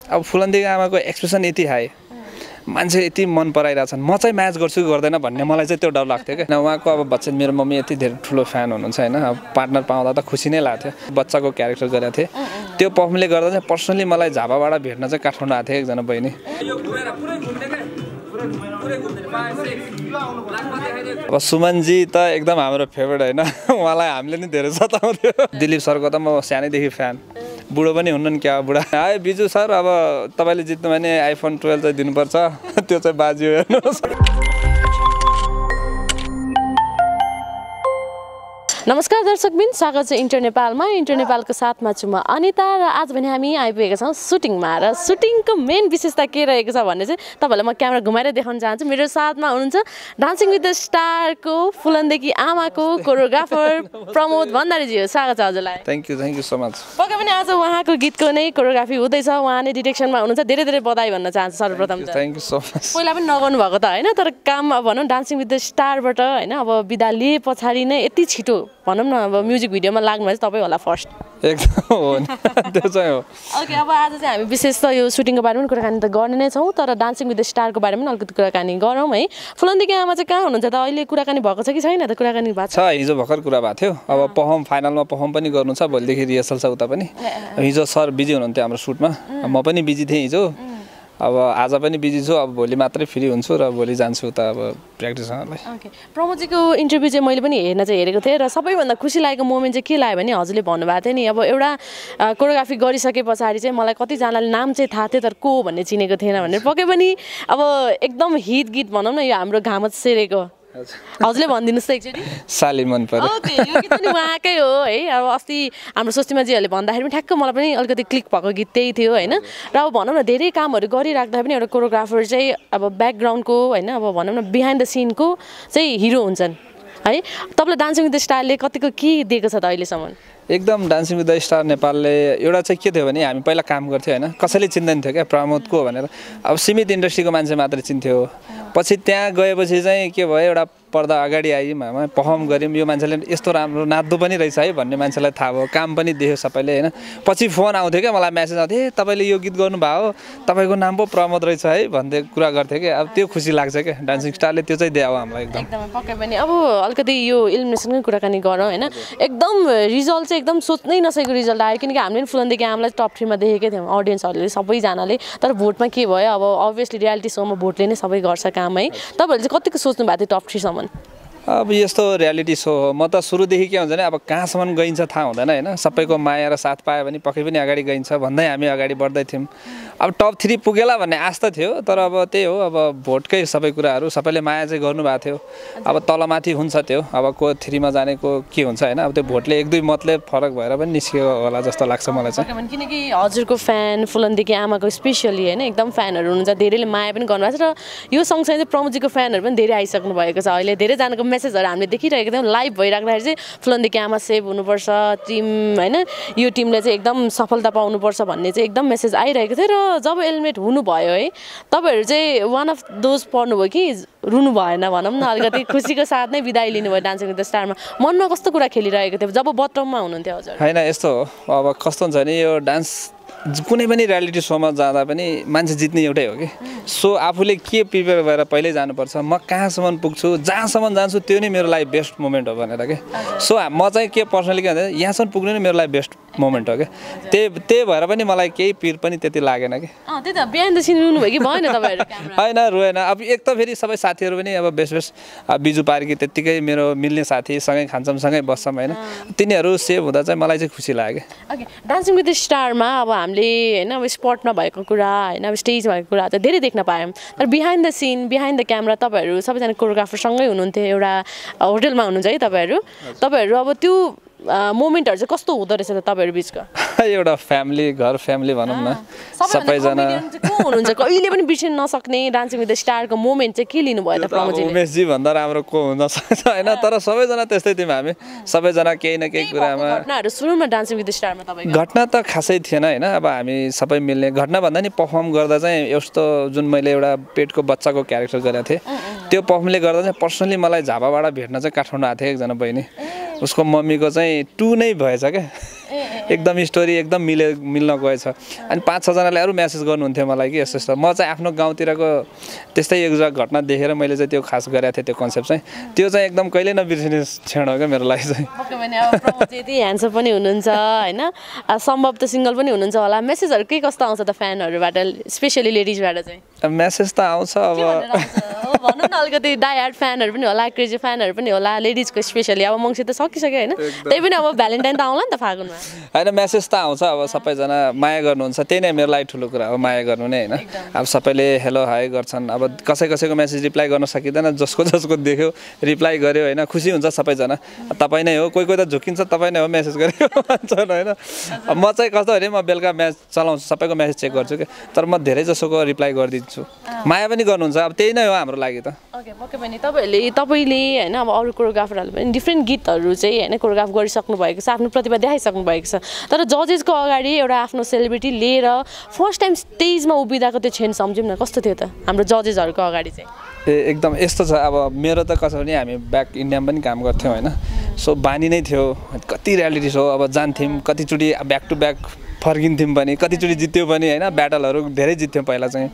अब फुलन्दीको आमाको एक्सप्रेसन यति हाई मान्छे यति मन पराइरहेछन् म चाहिँ म्याच गर्छु कि गर्दैन भन्ने मलाई चाहिँ त्यो डर लाग्थ्यो क्या उहाँको अब बच्चन मेरो मम्मी यति धेरै ठुलो फ्यान हुनुहुन्छ होइन अब पार्टनर पाउँदा त खुसी नै लाग्थ्यो बच्चाको क्यारेक्टर गरेको थिएँ त्यो पर्फर्मले गर्दा चाहिँ पर्सनली मलाई झापाबाट भेट्न चाहिँ काठमाडौँ आएको थियो एकजना बहिनी अब सुमनजी त एकदम हाम्रो फेभरेट होइन उहाँलाई हामीले नि धेरै सताउँथ्यो दिलीप सरको त म सानैदेखि फ्यान बुढो पनि हुनुहुन्न क्या बुढा है बिजु सर अब तपाईँले जित्नु भने आइफोन 12 चाहिँ दिनुपर्छ त्यो चाहिँ बाजियो हेर्नुहोस् नमस्कार दर्शकबिन स्वागत छ इन्टर नेपालमा इन्टर नेपालको साथमा छु म अनिता र आज भने हामी आइपुगेका छौँ सुटिङमा र सुटिङको मेन विशेषता के रहेको छ भन्ने चाहिँ तपाईँलाई म क्यामेरा घुमाएर देखाउन चाहन्छु मेरो साथमा हुनुहुन्छ डान्सिङ विथ द स्टारको फुलन्देकी आमाको कोरियोग्राफर प्रमोद भण्डारीजी हो स्वागत छ हजुरलाई थ्याङ्क यू सो मच पक्कै पनि आज उहाँको गीतको नै कोरियोग्राफी हुँदैछ उहाँ नै डिरेक्सनमा हुनुहुन्छ धेरै धेरै बधाई भन्न चाहन्छु सर्वप्रथम थ्याङ्क यू सो मच पहिला पनि नगर्नु भएको त होइन तर काम अब भनौँ डान्सिङ विथ द स्टारबाट होइन अब बिदा लिए पछाडि नै यति छिटो भनौँ न अब म्युजिक भिडियोमा लाग्नु चाहिँ तपाईँ होला फर्स्ट एकदम हो त्यो चाहिँ हो ओके अब आज चाहिँ हामी विशेष त यो सुटिङको बारेमा कुराकानी त गर्ने नै छौँ तर डान्सिङ विथ द स्टारको बारेमा पनि अलिकति कुराकानी गरौँ है फुलन्दीकी आमा चाहिँ कहाँ हुनुहुन्छ त अहिले कुराकानी भएको छ कि छैन त कुराकानी भएको छ हिजो भर्खर कुरा भएको थियो अब पर्फर्म फाइनलमा पर्फर्म पनि गर्नु छ भोलिदेखि रिहर्सल छ उता पनि हिजो सर बिजी हुनुहुन्थ्यो हाम्रो सुटमा म पनि बिजी थिएँ हिजो अब आज पनि बिजी छु अब भोलि मात्रै फ्री हुन्छु र भोलि जान्छु उता अब प्र्याक्टिस गर्नलाई ओके प्रमोदजीको इन्टरभ्यू चाहिँ मैले पनि हेरेको थिएँ र सबैभन्दा खुसी लागेको मोमेन्ट चाहिँ के लाग्यो भने हजुरले भन्नुभएको थियो नि अब एउटा कोरियोग्राफी गरिसके पछाडि चाहिँ मलाई कतिजनाले नाम चाहिँ थाहा थियो तर को भन्ने चिनेको थिएन भनेर पक्कै पनि अब एकदम हिट गीत भनौँ न यो हाम्रो घामत सेरेको हजुरले भनिदिनुहोस् त एकचोटि साली मन पर्यो ओके यो गीत पनि उहाँकै हो है अब अस्ति हाम्रो स्वस्तिमाजीहरूले भन्दाखेरि पनि ठ्याक्क मलाई पनि अलिकति क्लिक भएको गीत त्यही थियो होइन र अब भनौँ न धेरै कामहरू गरिराख्दा पनि एउटा कोरियोग्राफर चाहिँ अब ब्याकग्राउन्डको होइन अब भनौँ न बिहाइन्ड द सिनको चाहिँ हिरो हुन्छन् है तपाईँलाई डान्सिङ विथ द स्टारले कतिको के दिएको छ त अहिलेसम्म एकदम डान्सिङ विथ द स्टार नेपालले एउटा चाहिँ के थियो भने हामी पहिला काम गर्थ्यो होइन कसैले चिन्दैन थियो क्या प्रमोदको भनेर अब सीमित इन्डस्ट्रीको मान्छे मात्रै चिन्थ्यो पछि त्यहाँ गएपछि चाहिँ के भयो एउटा पर्दा अगाडि आयौँ हामी पर्फर्म गऱ्यौँ यो मान्छेले यस्तो राम्रो नाच्दो पनि रहेछ है भन्ने मान्छेलाई थाहा भयो काम पनि देख्यो सबैले होइन पछि फोन आउँथ्यो क्या मलाई मेसेज आउँथ्यो ए तपाईँले यो गीत गर्नुभयो तपाईँको नाम पो प्रमोद रहेछ है भन्दै कुरा गर्थ्यो क्या अब त्यो खुसी लाग्छ क्या डान्सिङ स्टारले त्यो चाहिँ दियो हामीलाई एकदम पक्कै पनि अब अलिकति यो इलिमिनेसनकै कुराकानी गरौँ होइन एकदम रिजल्ट चाहिँ एकदम सोच्नै नसकेको रिजल्ट आयो किनकि हामीले पनि फुलन्दीकी आमालाई टप 3 मा देखेकै थियौँ अडियन्सहरूले सबैजनाले तर भोटमा के भयो अब अभियसली रियालिटी सोमा भोटले नै सबै गर्छ काम है तपाईँहरूले चाहिँ कतिको सोच्नु भएको थियो टप 3 सम्म अब यस्तो रियालिटी सो हो म त सुरुदेखि के हुन्छ भने अब कहाँसम्म गइन्छ थाहा हुँदैन होइन सबैको माया र साथ पायो भने पक्कै पनि अगाडि गइन्छ भन्दै हामी अगाडि बढ्दै थियौँ अब टप 3 पुगेला भन्ने आश त थियो तर अब त्यही हो अब भोटकै सबै कुराहरू सबैले माया चाहिँ गर्नुभएको थियो अब तलमाथि हुन्छ त्यो अब को 3 मा जानेको के हुन्छ होइन अब त्यो भोटले 1-2 मतले फरक भएर पनि निस्कियो होला जस्तो लाग्छ मलाई चाहिँ किनकि हजुरको फ्यान फुलन्दीकी आमाको स्पेसली होइन एकदम फ्यानहरू हुनुहुन्छ धेरैले माया पनि गर्नुभएको छ र यो सँगसँगै चाहिँ प्रमोदजीको फ्यानहरू पनि धेरै आइसक्नु भएको छ अहिले धेरैजनाको मेसेजहरू हामीले देखिरहेको थियौँ लाइभ भइराख्दाखेरि चाहिँ फुलन्दीकी आमा सेभ हुनुपर्छ टिम होइन यो टिमले चाहिँ एकदम सफलता पाउनुपर्छ भन्ने चाहिँ एकदम मेसेज आइरहेको थियो र जब एलिमिनेट हुनुभयो है तपाईँहरू चाहिँ वान अफ दोज पर्नुभयो कि रुनु भएन भनौँ न अलिकति खुसीको साथ नै बिदाई लिनुभयो डान्सिङ विथ द स्टारमा मनमा कस्तो कुरा खेलिरहेको थियो जब बटममा हुनुहुन्थ्यो हजुर होइन यस्तो हो अब कस्तो हुन्छ भने यो डान्स कुनै पनि रियालिटी सोमा जाँदा पनि मान्छे जित्ने एउटै हो कि सो आफूले के प्रिपेयर भएर पहिल्यै जानुपर्छ म कहाँसम्म पुग्छु जहाँसम्म जान्छु त्यो नै मेरो लागि बेस्ट मोमेन्ट हो भनेर के सो म चाहिँ के पर्सनली के भन्छ यहाँसम्म पुग्नु नै मेरो लागि बेस्ट मोमेन्ट हो क्या त्यही भएर पनि मलाई केही पिर पनि त्यति लागेन कि त्यही त बिहाइन्ड द सिन रुनु भयो कि भएन तपाईँहरू होइन रोएन अब एक त फेरि सबै साथीहरू पनि अब बेस्ट बिजु पार्की त्यत्तिकै मेरो मिल्ने साथी सँगै खान्छौँ सँगै बस्छौँ होइन तिनीहरू सेभ हुँदा चाहिँ मलाई चाहिँ खुसी लाग्यो ओके डान्सिङ विथ द स्टारमा अब हामीले होइन अब स्पटमा भएको कुरा होइन अब स्टेज भएको कुरा त धेरै देख्न पायौँ तर behind the scene behind the camera तपाईँहरू सबैजना कोरियोग्राफरसँगै हुनुहुन्थ्यो एउटा होटलमा हुनुहुन्छ है तपाईँहरू अब त्यो मोमेन्टहरू चाहिँ कस्तो हुँदो रहेछ त तपाईँहरू बिचको एउटा फ्यामिली घर फ्यामिली भनौँ न सबैजना को हुनुहुन्छ कहिले पनि बिर्सिन नसक्ने डान्सिङ विथ द स्टारको मोमेन्ट चाहिँ के लिनुभयो त प्रमोदजीले उमेशजी भन्दा राम्रो को हुन सक्छ होइन तर सबैजना त्यस्तै थियौँ हामी सबैजना केही न केही कुरामा घटनाहरू सुनौँ न डान्सिङ विथ द स्टारमा तपाईँको घटना त खासै थिएन होइन अब हामी सबै मिल्ने घटना भन्दा नि पर्फर्म गर्दा चाहिँ यस्तो जुन मैले एउटा पेटको बच्चाको क्यारेक्टर गरेको थिएँ त्यो पर्फर्मले गर्दा चाहिँ पर्सनली मलाई झापाबाट भेट्न चाहिँ काठमाडौँ आएको थियो एकजना बहिनी उसको मम्मीको चाहिँ 2 नै भएछ क्या एकदम स्टोरी एकदम मिल्न गएछ अनि 5-6 जनाले अरू मेसेज गर्नुहुन्थ्यो मलाई कि यस्तो यस्तो म चाहिँ आफ्नो गाउँतिरको त्यस्तै एक घटना देखेर मैले चाहिँ त्यो खास गरेको थिएँ त्यो कन्सेप्ट चाहिँ त्यो चाहिँ एकदम कहिले नबिर्सिने क्षण हो क्या मेरो लागि चाहिँ पक्कै पनि अब प्रमोद चाहिँ यति ह्यान्डसम पनि हुनुहुन्छ होइन सम्भव त सिङ्गल पनि हुनुहुन्छ होला मेसेजहरू के कस्तो आउँछ त फ्यानहरूबाट स्पेसली लेडिजबाट चाहिँ मेसेज त आउँछ अब भनौँ न अलिकति डाई हार्ड फ्यानहरू पनि होला क्रेजी फ्यानहरू पनि होला लेडिजको स्पेसली अब मङ्सिर त सकिसक्यो होइन त्यही पनि अब भ्यालेन्टाइन त आउला नि त फागुनमा होइन मेसेज त आउँछ अब सबैजना माया गर्नुहुन्छ त्यही नै मेरो लागि ठुलो कुरा हो माया गर्नु नै होइन अब सबैले हेलो हाई गर्छन् अब कसैको मेसेज रिप्लाई गर्न सकिँदैन जसको देख्यो रिप्लाई गर्यो होइन खुसी हुन्छ सबैजना तपाईँ नै हो कोही त झुकिन्छ तपाईँ नै हो मेसेज गरेको भन्छन् होइन म चाहिँ कस्तो भने म बेलुका म्याच चलाउँछु सबैको मेसेज चेक गर्छु कि तर म धेरै जसोको रिप्लाई गरिदिन्छु माया पनि गर्नुहुन्छ अब त्यही नै हो हाम्रो लागि त ओके पक्कै पनि तपाईँले होइन अब अरू कोरियोग्राफरहरूले पनि डिफ्रेन्ट गीतहरू चाहिँ होइन कोरियोग्राफ गरिसक्नु भएको छ आफ्नो प्रतिभा देखाइसक्नु भएको छ तर जजेसको अगाडि एउटा आफ्नो सेलिब्रिटी लिएर फर्स्ट टाइम स्टेजमा उभिँदाको त्यो क्षण सम्झौँ न कस्तो थियो त हाम्रो जजेसहरूको अगाडि चाहिँ एकदम यस्तो छ अब मेरो त कसो भने हामी ब्याक इन्डियामा पनि काम गर्थ्यौँ होइन सो बानी नै थियो कति रियालिटी सो अब जान्थ्यौँ कतिचोटि ब्याक टु ब्याक फर्किन्थ्यौँ पनि कतिचोटि जित्यो पनि होइन ब्याटलहरू धेरै जित्थ्यौँ पहिला चाहिँ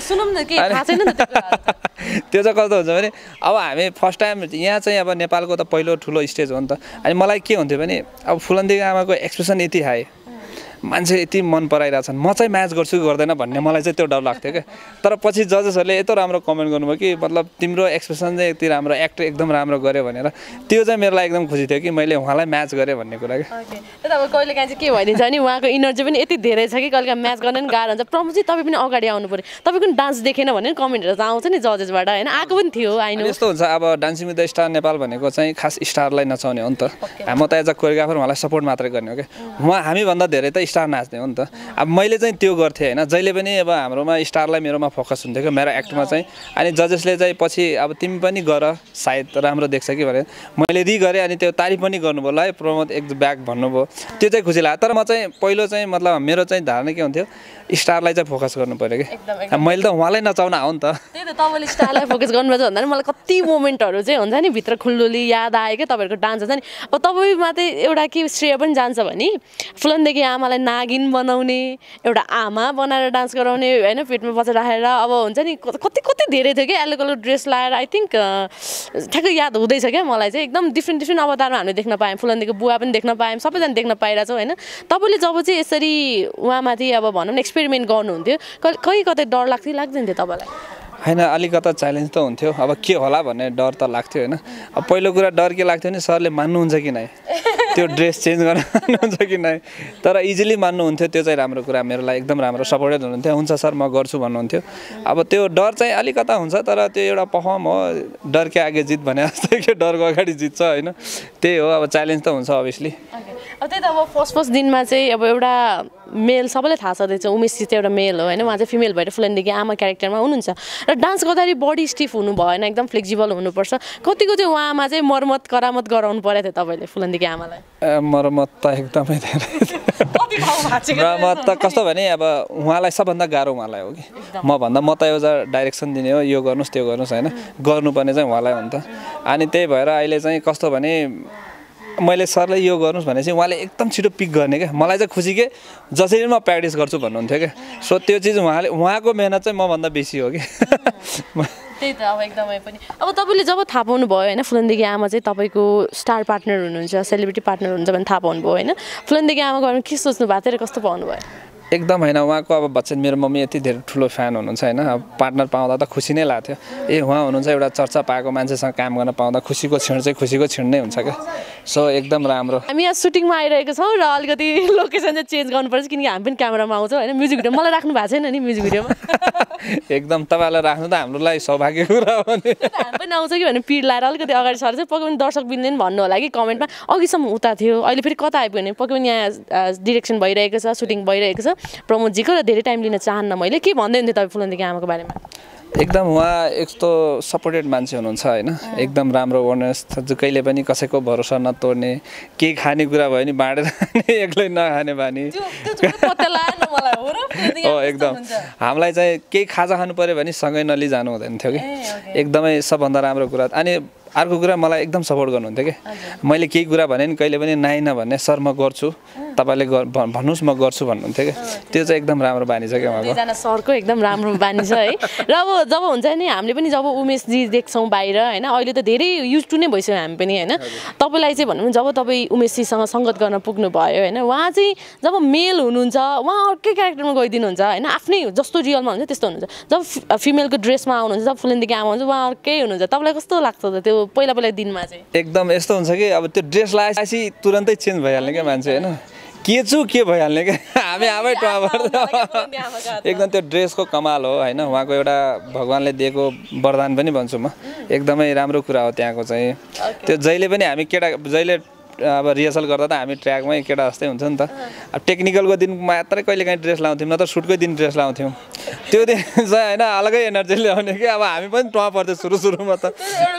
त्यो चाहिँ कस्तो हुन्छ भने अब हामी फर्स्ट टाइम यहाँ चाहिँ अब नेपालको त पहिलो ठुलो स्टेज हो नि त अनि मलाई के हुन्थ्यो भने अब फुलन्दीको आमाको एक्सप्रेसन यति हाई मान्छे यति मन पराइरहेछन् म चाहिँ म्याच गर्छु कि गर्दैन भन्ने मलाई चाहिँ त्यो डर लाग्थ्यो क्या तर पछि जजेसहरूले यत्रो राम्रो कमेन्ट गर्नुभयो कि मतलब तिम्रो एक्सप्रेसन चाहिँ यति राम्रो एक्ट एकदम राम्रो गर्यो भनेर त्यो चाहिँ मेरो लागि एकदम खुसी थियो कि मैले उहाँलाई म्याच गरेँ भन्ने कुरा कि अब कहिले काहीँ चाहिँ के भइदिन्छ नि उहाँको इनर्जी पनि यति धेरै छ कि कहिले म्याच गर्न पनि गाह्रो हुन्छ प्रमोद चाहिँ तपाईँ पनि अगाडि आउनु पऱ्यो तपाईँको पनि डान्स देखेन भने कमेन्टहरू त आउँछ नि जजेसबाट होइन आएको पनि थियो आइनु यस्तो हुन्छ अब dancing with the star Nepal भनेको चाहिँ खास स्टारलाई नचाउने हो नि त म त एज अ कोरियोग्राफर उहाँलाई सपोर्ट मात्रै गर्ने हो क्या हामीभन्दा धेरै त स्टार नाच्ने हो नि त अब मैले चाहिँ त्यो गर्थेँ होइन जहिले पनि अब हाम्रोमा स्टारलाई मेरोमा फोकस हुन्थ्यो क्या मेरो एक्टमा चाहिँ अनि जजेसले चाहिँ पछि अब तिमी पनि गर सायद राम्रो देख्छ कि भने मैले गरेँ अनि त्यो तारिफ पनि गर्नुभयो ल है प्रमोद एक ब्याक भन्नुभयो त्यो चाहिँ खुसी लाग्यो तर म चाहिँ पहिलो चाहिँ मतलब मेरो चाहिँ धारणा के हुन्थ्यो स्टारलाई चाहिँ फोकस गर्नु पऱ्यो कि मैले त उहाँलाई नचाउन हो नि त त्यही त तपाईँले स्टारलाई फोकस गर्नुपर्छ भन्दा नि मलाई कति मोमेन्टहरू चाहिँ हुन्छ नि भित्र खुल्दुली याद आयो क्या तपाईँहरूको डान्स हुन्छ नि अब तपाईँमा चाहिँ एउटा के श्रेय पनि जान्छ भने फुलन्दीकी आमालाई नागिन बनाउने एउटा आमा बनाएर डान्स गराउने होइन पेटमा बसेर राखेर अब हुन्छ नि कति कति धेरै थियो क्या येलो कलर ड्रेस लगाएर आई थिङ्क ठ्याक्कै याद हुँदैछ क्या मलाई चाहिँ एकदम डिफ्रेन्ट अवतारमा हामीले देख्न पायौँ फुलन्दीको बुवा पनि देख्न पायौँ सबैजना देख्न पाइरहेछौँ होइन तपाईँले जब चाहिँ यसरी उहाँमाथि अब भनौँ न एक्सपेरिमेन्ट गर्नुहुन्थ्यो कहीँ कतै डर लाग्थ्यो लाग्दैन थियो तपाईँलाई होइन अलिकता च्यालेन्ज त हुन्थ्यो अब के होला भन्ने डर त लाग्थ्यो होइन अब पहिलो कुरा डर के लाग्थ्यो भने सरले मान्नुहुन्छ कि नै त्यो ड्रेस चेन्ज गर्न मान्नुहुन्छ कि नै तर इजिली मान्नुहुन्थ्यो त्यो चाहिँ राम्रो कुरा मेरो लागि एकदम राम्रो सपोर्टेड हुनुहुन्थ्यो हुन्छ सर म गर्छु भन्नुहुन्थ्यो अब त्यो डर चाहिँ अलिकता हुन्छ तर त्यो एउटा पर्फर्म हो डर के आगे जित भने जस्तै कि डरको अगाडि जित्छ होइन त्यही हो अब च्यालेन्ज त हुन्छ अभियसली अब त्यही त अब फर्स्ट दिनमा चाहिँ अब एउटा मेल सबैलाई थाहा छँदैछ उमेश चाहिँ एउटा मेल हो होइन उहाँ चाहिँ फिमेल भएर फुलन्दीकी आमा क्यारेक्टरमा हुनुहुन्छ र डान्स गर्दाखेरि बडी स्टिफ हुनु भएन एकदम फ्लेक्सिबल हुनुपर्छ कतिको चाहिँ उहाँमा चाहिँ मर्मत करामत गराउनु परेको थियो तपाईँले फुलन्दीकी आमालाई मर्मत त एकदमै धेरै मर्मत त कस्तो भने अब उहाँलाई सबभन्दा गाह्रो उहाँलाई हो कि मभन्दा म त एउटा डाइरेक्सन दिने हो यो गर्नुहोस् त्यो गर्नुहोस् होइन गर्नुपर्ने चाहिँ उहाँलाई हो नि त अनि त्यही भएर अहिले चाहिँ कस्तो भने मैले सरले यो गर्नुहोस् भने चाहिँ उहाँले एकदम छिटो पिक गर्ने क्या मलाई चाहिँ खुसी के जसरी म प्र्याक्टिस गर्छु भन्नुहुन्थ्यो क्या सो त्यो चिज उहाँको मेहनत चाहिँ मभन्दा बेसी हो कि त्यही त अब एकदमै पनि अब तपाईँले जब थाहा पाउनु भयो होइन फुलन्दीकी आमा चाहिँ तपाईँको स्टार पार्टनर हुनुहुन्छ सेलिब्रिटी पार्टनर हुनुहुन्छ भने थाहा पाउनु भयो होइन फुलन्दीकी आमाको बारेमा के सोच्नु भएको थियो र कस्तो पाउनु भयो एकदम होइन उहाँको अब बच्चन मेरो मम्मी यति धेरै ठुलो फ्यान हुनुहुन्छ होइन अब पार्टनर पाउँदा त खुसी नै लाग्थ्यो उहाँ हुनुहुन्छ एउटा चर्चा पाएको मान्छेसँग काम गर्न पाउँदा खुसीको क्षण चाहिँ खुसीको क्षण नै हुन्छ क्या सो एकदम राम्रो हामी यहाँ सुटिङमा आइरहेको छौँ र अलिकति लोकेसन चाहिँ चेन्ज गर्नुपर्छ किनकि हामी पनि क्यामेरामा आउँछौँ होइन म्युजिक भिडियो मलाई राख्नु भएको छैन नि म्युजिक भिडियोमा एकदम तपाईँलाई राख्नु त हाम्रो लागि सौभाग्य कुरा हो नि हामी पनि आउँछ कि भने पिड लाएर अलिकति अगाडि सर चाहिँ पक्कै पनि दर्शक बिनले पनि भन्नु होला कि कमेन्टमा अघिसम्म उता थियो अहिले फेरि कता आइपुग्यो भने पक्कै पनि यहाँ डिरेक्सन भइरहेको छ सुटिङ भइरहेको छ प्रमोदजीको र धेरै टाइम लिन चाहन्न मैले के भन्दै हुन्थ्यो तपाईँ फुलन्दीकी आमाको बारेमा एकदम उहाँ यस्तो सपोर्टेड मान्छे हुनुहुन्छ होइन एकदम राम्रो अवेरनेस कहिले पनि कसैको भरोसा नतोड्ने केही खाने कुरा भयो नि बाँडेर एक्लै नखाने बानी हो एकदम हामीलाई चाहिँ केही खाजा खानु पऱ्यो भने सँगै नलिजानु हुँदैन थियो कि एकदमै सबभन्दा राम्रो कुरा अनि अर्को कुरा मलाई एकदम सपोर्ट गर्नुहुन्थ्यो कि मैले केही कुरा भने नि कहिले पनि नाइ नभन्ने सर म गर्छु तपाईँले भन्नुहोस् म गर्छु भन्नुहुन्थ्यो कि त्यो चाहिँ एकदम राम्रो बानी छ क्या उहाँको दुईजना सरको एकदम राम्रो बानी छ है र अब जब हुन्छ नि हामीले पनि जब उमेशजी देख्छौँ बाहिर होइन अहिले त धेरै युज टु नै भइसक्यो हामी पनि होइन तपाईँलाई चाहिँ भनौँ जब तपाईँ उमेशजीसँग सङ्गत गर्न पुग्नु भयो होइन उहाँ चाहिँ जब मेल हुनुहुन्छ उहाँ अर्कै क्यारेक्टरमा गइदिनुहुन्छ होइन आफ्नै जस्तो रियलमा हुन्छ त्यस्तो हुनुहुन्छ जब फिमेलको ड्रेसमा आउनुहुन्छ जब फुलन्दीको आमा हुन्छ उहाँ अर्कै हुनुहुन्छ तपाईँलाई कस्तो लाग्छ त त्यो पहिला दिनमा चाहिँ एकदम यस्तो हुन्छ कि अब त्यो ड्रेस लगाएपछि तुरन्तै चेन्ज भइहाल्ने क्या मान्छे होइन के छु के भइहाल्ने क्या हामी आमै टुवाबाट एकदम त्यो ड्रेसको कमाल हो होइन उहाँको एउटा भगवान्ले दिएको वरदान पनि भन्छु म एकदमै राम्रो कुरा हो त्यहाँको चाहिँ त्यो जहिले पनि हामी जहिले अब रिहर्सल गर्दा त हामी ट्र्याकमै केटा जस्तै हुन्थ्यो नि त अब टेक्निकलको दिन मात्रै कहिले काहीँ ड्रेस लाउँथ्यौँ न त सुटकै दिन ड्रेस लाउँथ्यौँ त्यो दिन चाहिँ होइन अलगै एनर्जी ल्याउने कि अब हामी पनि टुवा पर्थ्यो सुरुमा त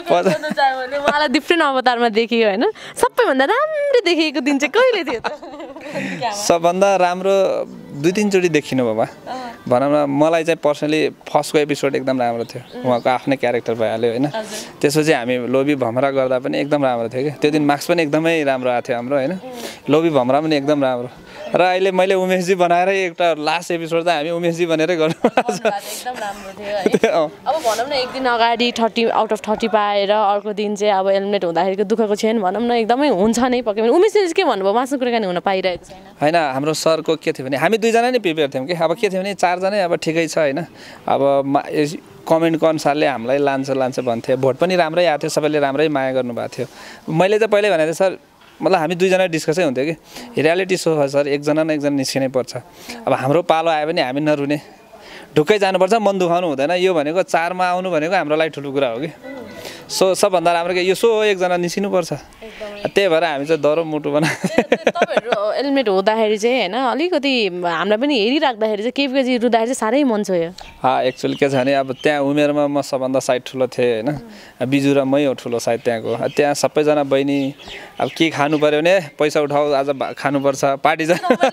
उहाँलाई डिफ्रेन्ट अवतारमा देखियो होइन सबैभन्दा राम्रो देखिएको दिन चाहिँ कहिले थियो त सबभन्दा राम्रो 2-3 चोटि देखिनु बाबा भनौँ न मलाई चाहिँ पर्सनली फर्स्टको एपिसोड एकदम राम्रो थियो उहाँको आफ्नै क्यारेक्टर भइहाल्यो होइन त्यसपछि हामी लोभी भमरा गर्दा पनि एकदम राम्रो थियो कि त्यो दिन मार्क्स पनि एकदमै राम्रो आएको थियो हाम्रो होइन लोभी भमरा पनि एकदम राम्रो र अहिले मैले उमेशजी बनाएर एउटा लास्ट एपिसोड त हामी उमेशजी बनेरै गर्नु एकदम राम्रो थियो है अब भनौँ न एक दिन अगाडि 30 आउट अफ 30 पाएर अर्को दिन चाहिँ अब एलिमिनेट हुँदाखेरिको दुःखको छैन भनौँ न एकदमै हुन्छ नै पक्कै पनि उमेशले के भन्नुभयो उहाँसँग कुराकानी हुन पाइरहेको छैन होइन हाम्रो सरको के थियो भने हामी दुईजना नै प्रिपेयर थियौँ कि अब के थियो भने 4 जनै अब ठिकै छ होइन अब कमेन्टको अनुसारले हामीलाई लान्छ भन्थ्यो भोट पनि राम्रै आएको थियो सबैले राम्रै माया गर्नुभएको थियो मैले चाहिँ पहिल्यै भनेको थिएँ सर मतलब हामी दुईजना डिस्कसै हुन्थ्यो कि रियालिटी सो हो सर एकजना न एकजना निस्किनै पर्छ अब हाम्रो पालो आयो भने हामी नरुने ढुक्कै जानुपर्छ मन दुखाउनु हुँदैन यो भनेको 4मा आउनु भनेको हाम्रो लागि ठुलो कुरा हो कि सबभन्दा राम्रो के यो सो हो एकजना निस्किनुपर्छ त्यही भएर हामी चाहिँ डरो मुटु तपाईँहरू एलिमिनेट हुँदाखेरि चाहिँ होइन अलिकति हामीलाई पनि हेरिराख्दाखेरि चाहिँ केपीजी रुँदाखेरि चाहिँ साह्रै मन छोयो एक्चुअली के छ भने अब त्यहाँ उमेरमा म सबभन्दा सायद ठुलो थिएँ होइन बिजु र मै हो ठुलो सायद त्यहाँको त्यहाँ सबैजना बहिनी अब के खानु पऱ्यो भने पैसा उठाऊ आज खानुपर्छ पार्टी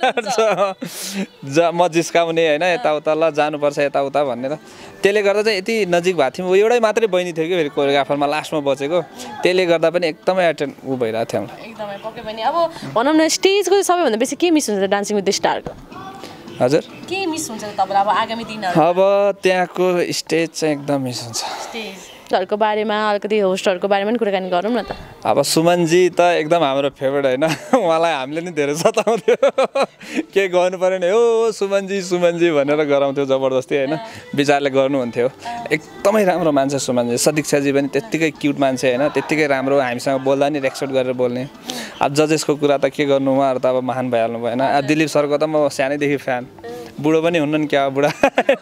म जिस्काउने होइन यताउता ल जानुपर्छ यताउता भनेर त्यसले गर्दा चाहिँ यति नजिक भएको थियौँ एउटै मात्रै बहिनी थियो कि फेरि कोरियोग्राफरमा लास्टमा बचेको त्यसले गर्दा पनि एकदमै एटेन्ड भइरहेको थियो एकदमै पक्कै पनि अब भनौँ न स्टेजको सबैभन्दा बेसी के मिस हुन्छ डान्सिङ विथ द स्टारको हजुर के मिस हुन्छ तपाईँलाई अब आगामी दिनहरू अब त्यहाँको स्टेज चाहिँ एकदम मिस हुन्छ होस्टहरूको बारेमा अलिकति होस्टहरूको बारेमा पनि कुराकानी गरौँ न त अब सुमनजी त एकदम हाम्रो फेभरेट होइन उहाँलाई हामीले नि धेरै सताउँथ्यो के गर्नु पऱ्यो नि हो सुमनजी भनेर गराउँथ्यो जबरजस्ती होइन विचारले गर्नुहुन्थ्यो एकदमै राम्रो मान्छे सुमनजी सदीक्षाजी पनि त्यत्तिकै क्युट मान्छे होइन त्यत्तिकै राम्रो हामीसँग बोल्दा नि रेस्पेक्ट गरेर बोल्ने अब जजेसको कुरा त के गर्नु उहाँहरू त अब महान भइहाल्नु भयो होइन दिलीप सरको त म सानैदेखि फ्यान बुढो पनि हुन्न नि क्या बुढा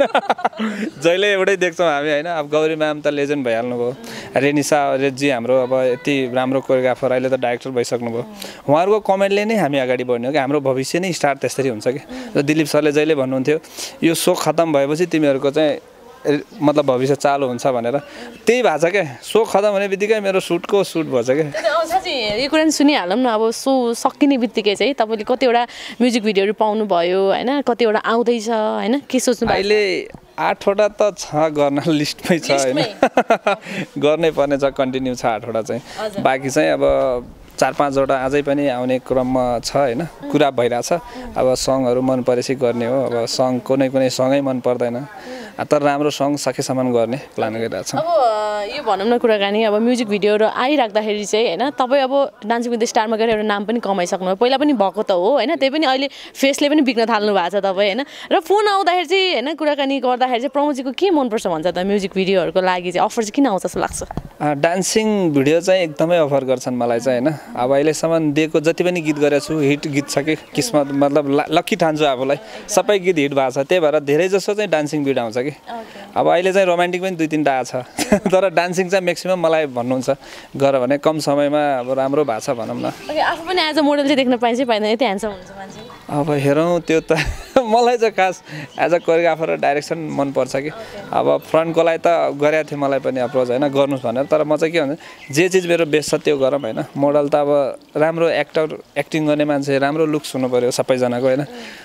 जहिले एउटै देख्छौँ हामी होइन अब गौरी म्याम त लेजेन्ड भइहाल्नु भयो रेनिसा रेजी हाम्रो अब यति राम्रो कोरियोग्राफर अहिले त डाइरेक्टर भइसक्नु भयो उहाँहरूको कमेन्टले नै हामी अगाडि बढ्ने हो कि हाम्रो भविष्य नै स्टार्ट त्यसरी हुन्छ कि र दिलीप सरले जहिले भन्नुहुन्थ्यो यो सो खतम भएपछि तिमीहरूको चाहिँ मतलब भविष्य चालु हुन्छ भनेर त्यही भएको छ क्या सो खतम हुने बित्तिकै मेरो सुट भएछ क्या साँच्चै यो कुरा पनि सुनिहालौँ न अब सो सकिने बित्तिकै चाहिँ तपाईँले कतिवटा म्युजिक भिडियोहरू पाउनुभयो होइन कतिवटा आउँदैछ होइन के सोच्नु अहिले 8वटा त छ गर्न लिस्टमै छ होइन गर्नै पर्ने छ कन्टिन्यू छ 8वटा चाहिँ बाँकी चाहिँ अब 4-5वटा अझै पनि आउने क्रममा छ होइन कुरा भइरहेछ अब सङहरू मन परेपछि गर्ने हो अब सङ कुनै सङै मन पर्दैन तर राम्रो सङ सकेसम्म गर्ने प्लान गरिरहेको छ अब यो भनौँ न कुराकानी अब म्युजिक भिडियोहरू आइराख्दाखेरि चाहिँ होइन तपाईँ अब डान्सिङ विथ द स्टारमा गएर एउटा नाम पनि कमाइसक्नु पहिला पनि भएको त हो होइन त्यही पनि अहिले फेसले पनि बिग्न थाल्नु भएको छ तपाईँ होइन र फोन आउँदाखेरि चाहिँ होइन कुराकानी गर्दाखेरि चाहिँ प्रमोदजीको के मनपर्छ भन्छ त म्युजिक भिडियोहरूको लागि चाहिँ अफर चाहिँ किन आउँछ जस्तो लाग्छ डान्सिङ भिडियो चाहिँ एकदमै अफर गर्छन् मलाई चाहिँ होइन अब अहिलेसम्म दिएको जति पनि गीत गरेको छु हिट गीत छ कि किस्मत मतलब लक्की ठान्छु आफूलाई सबै गीत हिट भएको छ त्यही भएर धेरै जसो चाहिँ डान्सिङ भिडियो आउँछ कि अब अहिले चाहिँ रोमान्टिक पनि 2-3टा आएको छ तर डान्सिङ चाहिँ म्याक्सिमम मलाई भन्नुहुन्छ गर भने कम समयमा अब राम्रो भएको छ भनौँ न आफू पनि एज अ मोडल चाहिँ देख्न पाइन्छ पाइँदैन यति ह्यान्डसम हुन्छ मान्छे अब हेरौँ त्यो त मलाई चाहिँ खास एज अ कोरियोग्राफर र डाइरेक्सन मनपर्छ कि अब फ्रन्टको लागि त गरेको थियो मलाई पनि अप्रोच होइन गर्नुहोस् भनेर तर म चाहिँ के भन्छ जे चिज मेरो बेस्ट छ त्यो गरौँ होइन मोडल त अब राम्रो एक्टिङ गर्ने मान्छे राम्रो लुक्स हुनु पऱ्यो सबैजनाको होइन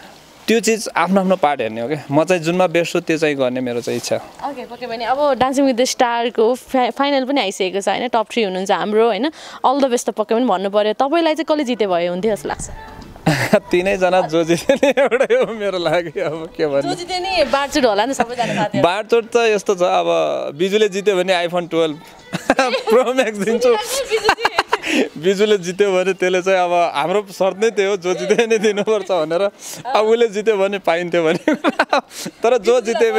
त्यो चिज आफ्नो आफ्नो पार्ट हेर्ने हो क्या म चाहिँ जुनमा बेस्ट छु त्यो चाहिँ गर्ने मेरो चाहिँ इच्छा ओके पक्कै पनि अब डान्सिङ विथ द स्टारको फाइनल पनि आइसकेको छ होइन टप 3 हुनुहुन्छ हाम्रो होइन अल द बेस्ट त पक्कै पनि भन्नु पर्यो तपाईँलाई चाहिँ कसले जिते भयो हुन्थ्यो जस्तो लाग्छ तीनैजना जो जिते नि एउटै हो मेरो लागि अब के भन्नु जो जिते नि बाँडचुट होला नि सबैजना साथीहरू बाँडचुट त यस्तो छ अब बिजुले जित्यो भने आइफोन 12 प्रो म्याक्स दिन्छु बिजुले जित्यो भने त्यसले चाहिँ अब हाम्रो सर्त नै त्यही हो जो जित्यो नि दिनुपर्छ भनेर अब उसले जित्यो भने पाइन्थ्यो भने तर जो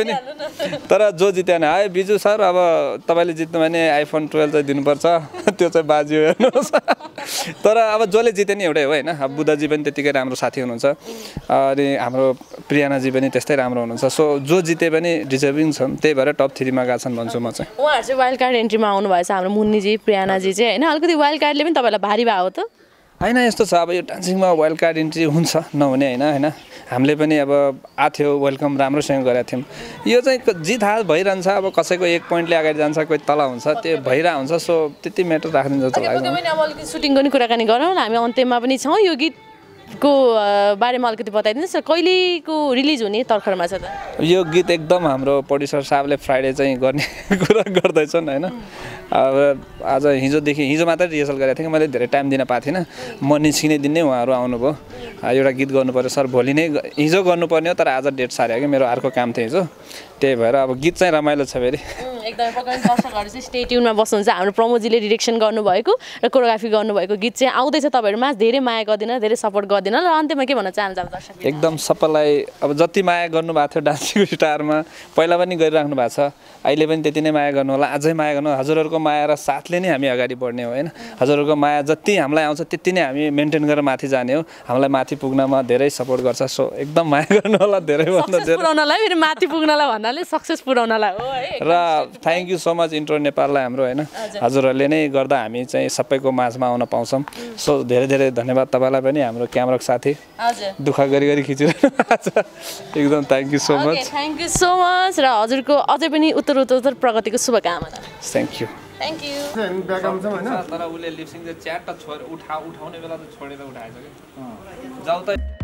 जित्यो भने है बिजु सर अब तपाईँले जित्नु भने आइफोन 12 चाहिँ दिनुपर्छ त्यो चाहिँ बाजियो हेर्नुहोस् तर अब जसले जित्यो नि एउटै हो होइन अब बुद्धजी पनि त्यतिकै राम्रो साथी हुनुहुन्छ अनि हाम्रो प्रियानाजी पनि त्यस्तै राम्रो हुनुहुन्छ सो जो जिते पनि डिजर्भिङ छन् त्यही भएर टप 3 मा गएको छन् भन्छु म चाहिँ उहाँहरू चाहिँ वाइल्ड कार्ड एन्ट्रीमा आउनु भएछ हाम्रो मुन्नीजी प्रियानाजी चाहिँ होइन अलिकति वाइल्ड कार्डले पनि तपाईँलाई भारी भयो हो त होइन यस्तो छ अब यो डान्सिङमा वाइल्ड कार्ड इन्ट्री हुन्छ नहुने होइन हामीले पनि अब आथ्यो वेलकम राम्रोसँग गरेका थियौँ यो चाहिँ जित हार भइरहन्छ अब कसैको 1 पोइन्टले अगाडि जान्छ कोही तल हुन्छ त्यो भइरहेको हुन्छ सो त्यति म्याटर राख्ने जस्तो लाग्छ अब अलिकति सुटिङको नि कुराकानी गरौँ न हामी अन्त्यमा पनि छौँ यो गीतको बारेमा अलिकति बताइदिनुहोस् कहिलेको रिलिज हुने तर्खरमा छ त यो गीत एकदम हाम्रो प्रड्युसर साहबले फ्राइडे चाहिँ गर्ने कुरा गर्दैछन् होइन अब आज हिजो मात्रै रिहर्सल गरेको थिएँ मैले धेरै टाइम दिन पाएको थिइनँ म निस्किने दिन नै उहाँहरू आउनुभयो एउटा गीत गर्नु पर्यो सर भोलि नै हिजो गर्नुपर्ने हो तर आज डेट सार्यो कि मेरो अर्को काम थियो हिजो त्यही भएर अब गीत चाहिँ रमाइलो छ फेरि एकदमै पक्कै दर्शकहरू चाहिँ स्टे ट्युनमा बस्नुहुन्छ हाम्रो प्रमोदजीले डिरेक्सन गर्नुभएको र कोरियोग्राफी गर्नुभएको गीत चाहिँ आउँदैछ तपाईँहरूमा धेरै माया गरिदिन धेरै सपोर्ट गरिदिन र अन्त्यमा के भन्न चाहन्छ अब दर्शक एकदम सबैलाई अब जति माया गर्नुभएको थियो डान्सिङ स्टारमा पहिला पनि गरिराख्नु भएको छ अहिले पनि त्यति नै माया गर्नु होला अझै माया गर्नु हजुरहरूको माया र साथले नै हामी अगाडि बढ्ने हो होइन हजुरहरूको माया जति हामीलाई आउँछ त्यति नै हामी मेन्टेन गरेर माथि जाने हो हामीलाई माथि पुग्नमा धेरै सपोर्ट गर्छ सो एकदम माया गर्नु होला धेरैभन्दा धेरै पुर्याउनलाई फेरि माथि पुग्नलाई भन्नाले सक्सेस पुर्याउनलाई हो है र thank you so much intro नेपाललाई हाम्रो होइन हजुरहरूले नै गर्दा हामी चाहिँ सबैको माझमा आउन पाउँछौँ सो धेरै धेरै धन्यवाद तपाईँलाई पनि हाम्रो क्यामेराको साथी दुःख गरी खिचिरहनु भएको छ एकदम thank you so much thank you so much र हजुरको अझै पनि उत्तर प्रगतिको शुभकामना थ्याङ्क यू तर उसले लिप्सिङ चाहिँ च्याट उठाउने बेला त छोडेर उठाएछ कि जाऊ त